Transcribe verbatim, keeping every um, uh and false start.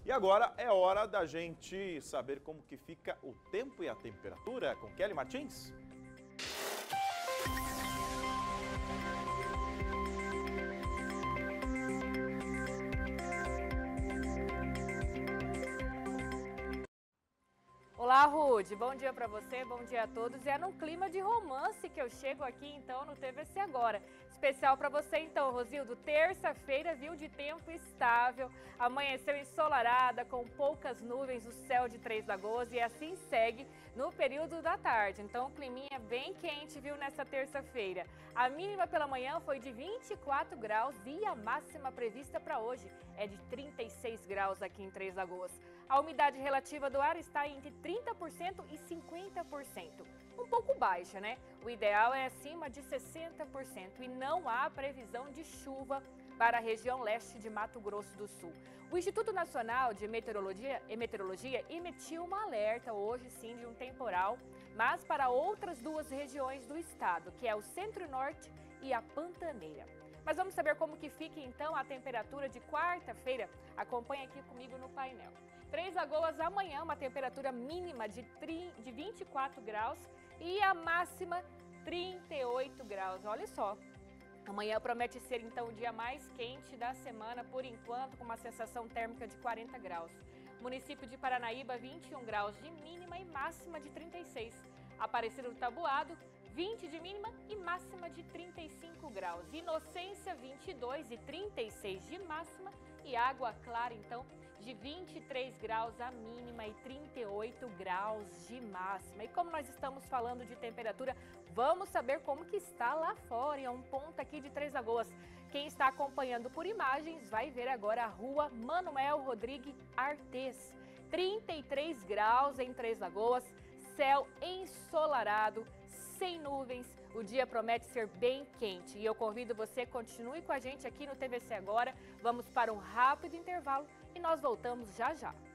E agora é hora da gente saber como que fica o tempo e a temperatura com Kelly Martins. Olá, Rude. Bom dia para você, bom dia a todos. E é num clima de romance que eu chego aqui, então, no T V C Agora. Especial para você, então, Rosildo. Terça-feira, viu, de tempo estável. Amanheceu ensolarada, com poucas nuvens, o céu de Três Lagoas. E assim segue no período da tarde. Então, o climinha bem quente, viu, nessa terça-feira. A mínima pela manhã foi de vinte e quatro graus e a máxima prevista para hoje é de trinta e seis graus aqui em Três Lagoas. A umidade relativa do ar está entre trinta por cento e cinquenta por cento. Um pouco baixa, né? O ideal é acima de sessenta por cento e não há previsão de chuva para a região leste de Mato Grosso do Sul. O Instituto Nacional de Meteorologia, e Meteorologia emitiu um alerta hoje sim de um temporal, mas para outras duas regiões do estado, que é o Centro-Norte e a Pantaneira. Mas vamos saber como que fica então a temperatura de quarta-feira? Acompanhe aqui comigo no painel. Três Lagoas amanhã, uma temperatura mínima de vinte e quatro graus e a máxima trinta e oito graus. Olha só, amanhã promete ser então o dia mais quente da semana por enquanto, com uma sensação térmica de quarenta graus. Município de Paranaíba, vinte e um graus de mínima e máxima de trinta e seis. Aparecida do Taboado, vinte de mínima e máxima de trinta e cinco graus. Inocência, vinte e dois e trinta e seis de máxima. E Água Clara, então, de vinte e três graus a mínima e trinta e oito graus de máxima. E como nós estamos falando de temperatura, vamos saber como que está lá fora. É um ponto aqui de Três Lagoas. Quem está acompanhando por imagens vai ver agora a rua Manuel Rodrigues Artes. trinta e três graus em Três Lagoas, céu ensolarado, sem nuvens, o dia promete ser bem quente. E eu convido você, continue com a gente aqui no T V C Agora. Vamos para um rápido intervalo e nós voltamos já já.